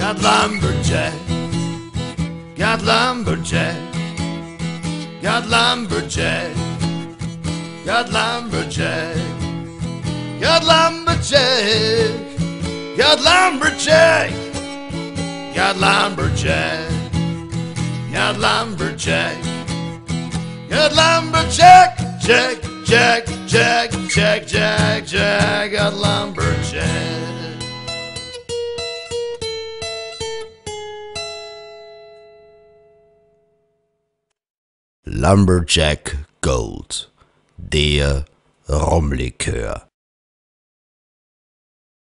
got lumberjack, got lumberjack, got lumberjack, got lumberjack, got lumberjack, got lumberjack, got lumberjack, got lumberjack, got lumberjack, jack, jack, jack, jack, jack, jack, got lumberjack. Lumberjack Gold, der Rumlikör.